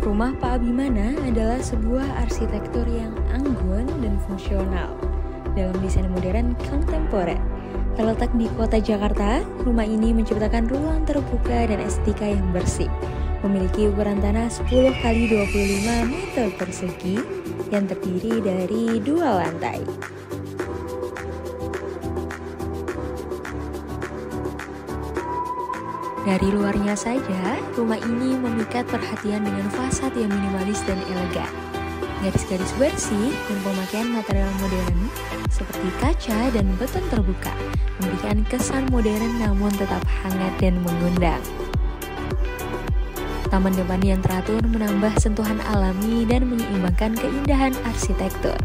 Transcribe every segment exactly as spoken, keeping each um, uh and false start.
Rumah Pak Abimana adalah sebuah arsitektur yang anggun dan fungsional dalam desain modern kontemporer. Terletak di kota Jakarta, rumah ini menciptakan ruang terbuka dan estetika yang bersih. Memiliki ukuran tanah sepuluh kali dua puluh lima meter persegi yang terdiri dari dua lantai. Dari luarnya saja, rumah ini memikat perhatian dengan fasad yang minimalis dan elegan. Garis-garis bersih dan pemakaian material modern seperti kaca dan beton terbuka memberikan kesan modern namun tetap hangat dan mengundang. Taman depan yang teratur menambah sentuhan alami dan menyeimbangkan keindahan arsitektur.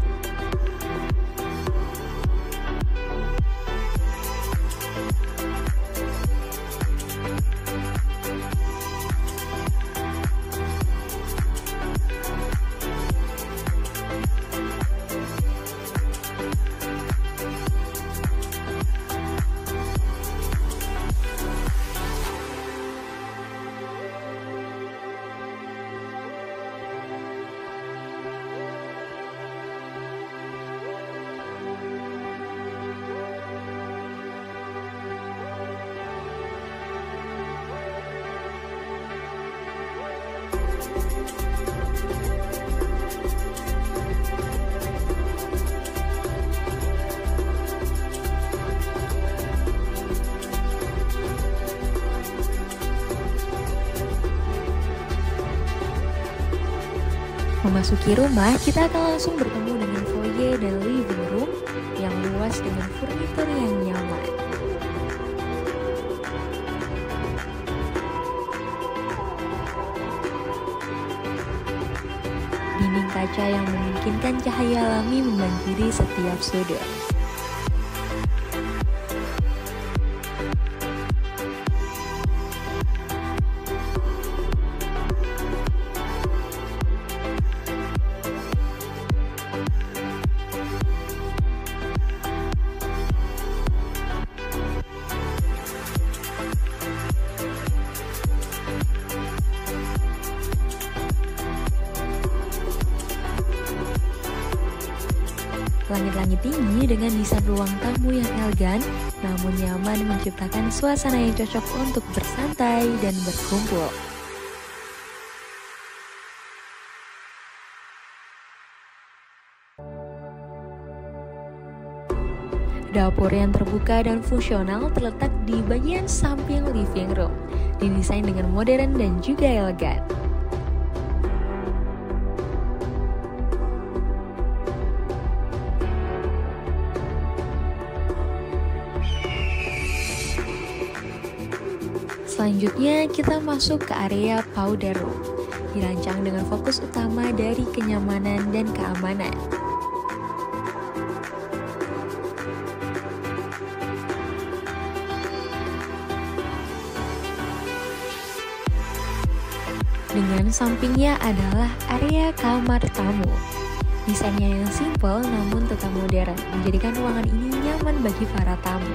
Memasuki rumah, kita akan langsung bertemu dengan foyer dan living room yang luas dengan furnitur yang nyaman. Dinding kaca yang memungkinkan cahaya alami membanjiri setiap sudut. Langit-langit tinggi dengan desain ruang tamu yang elegan namun nyaman menciptakan suasana yang cocok untuk bersantai dan berkumpul. Dapur yang terbuka dan fungsional terletak di bagian samping living room, didesain dengan modern dan juga elegan. Selanjutnya kita masuk ke area powder room, dirancang dengan fokus utama dari kenyamanan dan keamanan. Dengan sampingnya adalah area kamar tamu. Desainnya yang simpel namun tetap modern, menjadikan ruangan ini nyaman bagi para tamu.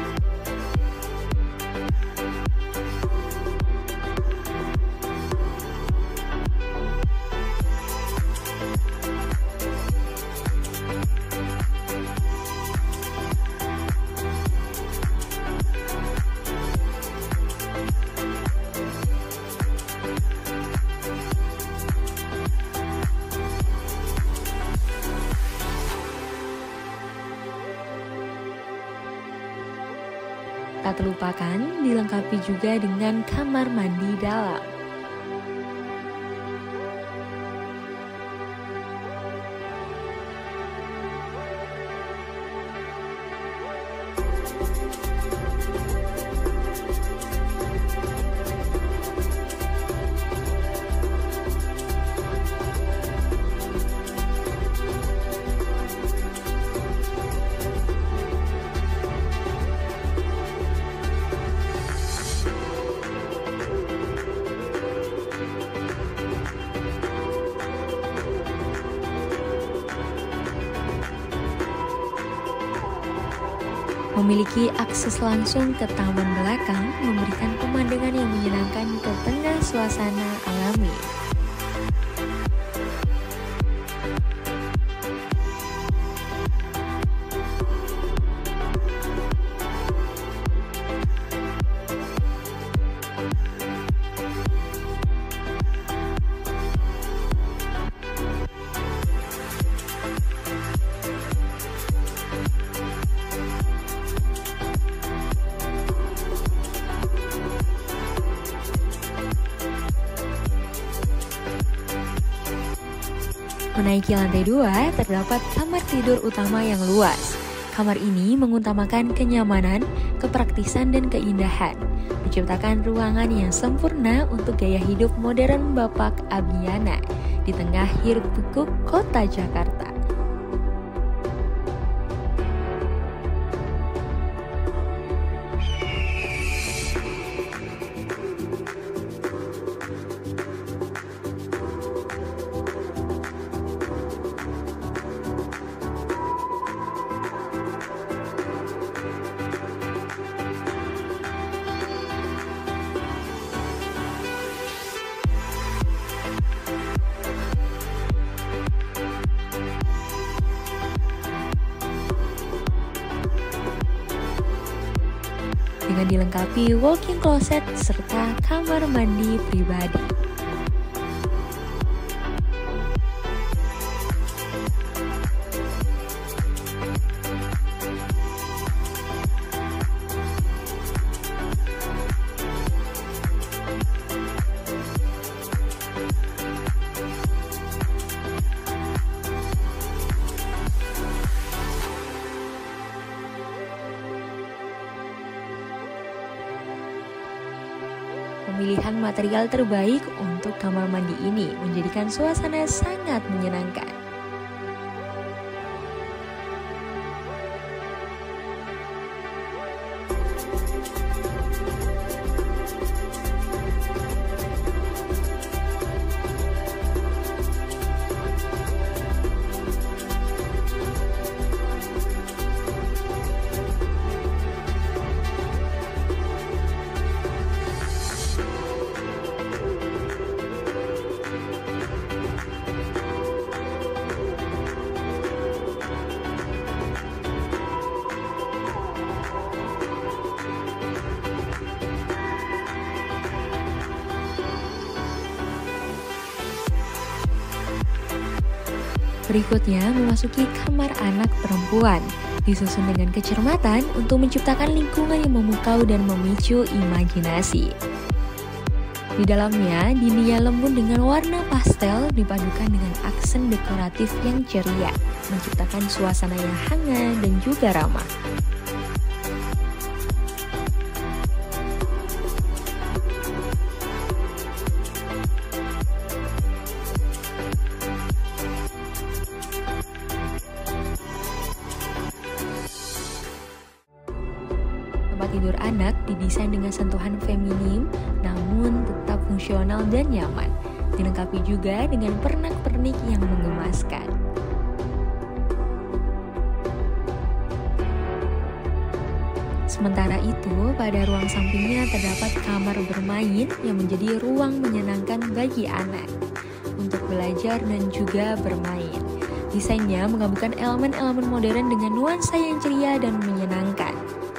Tak terlupakan, dilengkapi juga dengan kamar mandi dalam. Memiliki akses langsung ke taman belakang, memberikan pemandangan yang menyenangkan ke tengah suasana alami. Menaiki lantai dua, terdapat kamar tidur utama yang luas. Kamar ini mengutamakan kenyamanan, kepraktisan, dan keindahan, menciptakan ruangan yang sempurna untuk gaya hidup modern Bapak Abiyana di tengah hiruk-pikuk kota Jakarta. Dengan dilengkapi walk-in closet serta kamar mandi pribadi. Pemilihan material terbaik untuk kamar mandi ini menjadikan suasana sangat menyenangkan. Berikutnya memasuki kamar anak perempuan, disusun dengan kecermatan untuk menciptakan lingkungan yang memukau dan memicu imajinasi. Di dalamnya, dindingnya lembut dengan warna pastel dipadukan dengan aksen dekoratif yang ceria, menciptakan suasana yang hangat dan juga ramah. Tempat tidur anak didesain dengan sentuhan feminim, namun tetap fungsional dan nyaman. Dilengkapi juga dengan pernak-pernik yang menggemaskan. Sementara itu, pada ruang sampingnya terdapat kamar bermain yang menjadi ruang menyenangkan bagi anak untuk belajar dan juga bermain. Desainnya menggabungkan elemen-elemen modern dengan nuansa yang ceria dan menyenangkan.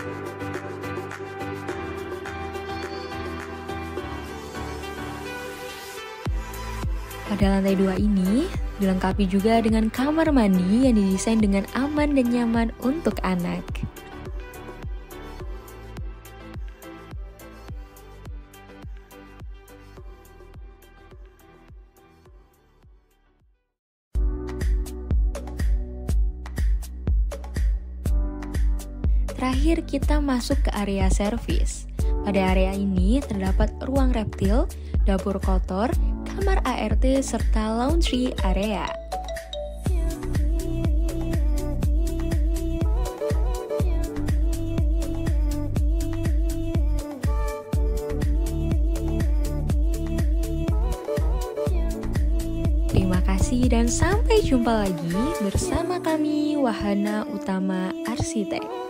Pada lantai dua ini, dilengkapi juga dengan kamar mandi yang didesain dengan aman dan nyaman untuk anak. Terakhir kita masuk ke area servis. Pada area ini terdapat ruang reptil, dapur kotor, kamar A R T, serta laundry area. Terima kasih dan sampai jumpa lagi bersama kami Wahana Utama Arsitek.